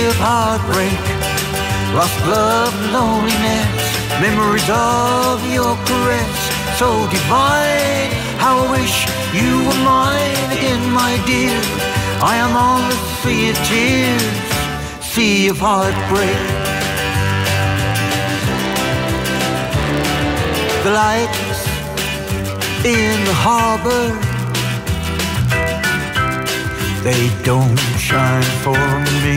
of heartbreak, lost love, loneliness, memories of your caress, so divine. How I wish you were mine again, my dear. I am on the sea of tears, sea of heartbreak. The lights in the harbor, they don't shine for me.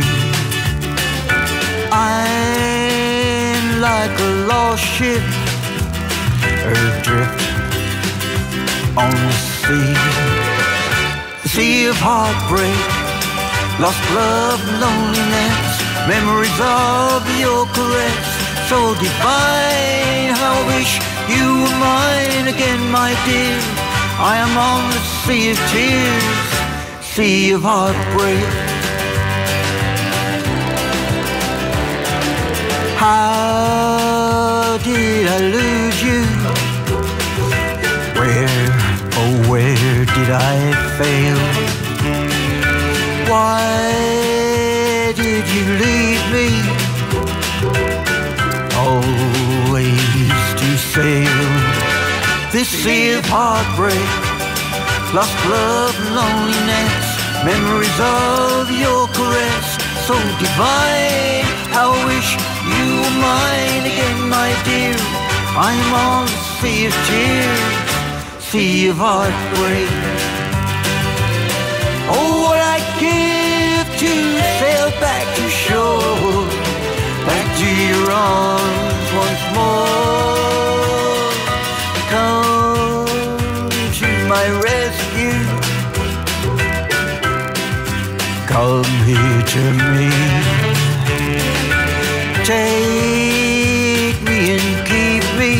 I'm like a lost ship, adrift on the sea. The sea of heartbreak, lost love, loneliness, memories of your caress, so divine. How I wish you were mine again, my dear. I am on the sea of tears, sea of heartbreak. How did I lose you? Where, oh where did I fail? Why did you leave me? Always to sail this sea of heartbreak, lost love, loneliness, memories of your caress, so divine. How I wish you were mine again, my dear. I'm on the sea of tears, sea of heartbreak. Oh, what I'd give to sail back to shore, back to your arms once more. Come to my rescue, come here to me. Take me and keep me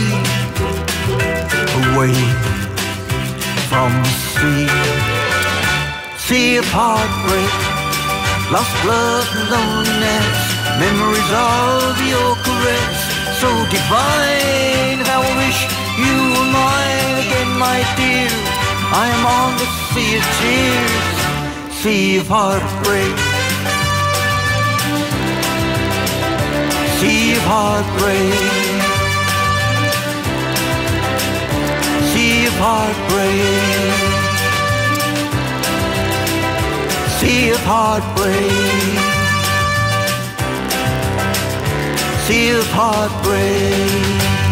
away from the sea. Sea of heartbreak, lost love and loneliness, memories of your caress, so divine. How I wish you were mine again, my dear. I am on the sea of tears, sea of heartbreak. Sea of heartbreak, sea of heartbreak, sea of heartbreak, sea of heartbreak.